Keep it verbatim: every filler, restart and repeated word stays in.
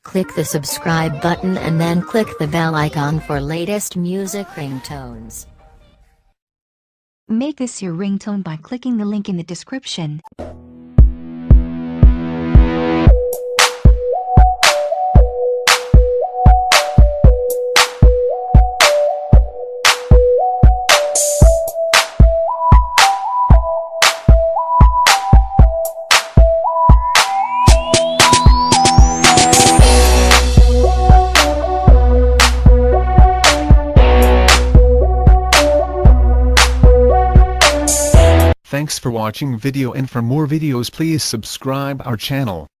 click the subscribe button and then click the bell icon for latest music ringtones. Make this your ringtone by clicking the link in the description. Thanks for watching video, and for more videos please subscribe our channel.